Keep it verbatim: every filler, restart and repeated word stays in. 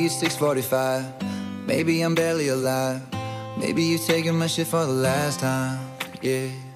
it's six forty-five. Maybe I'm barely alive. Maybe you're taking my shit for the last time. Yeah.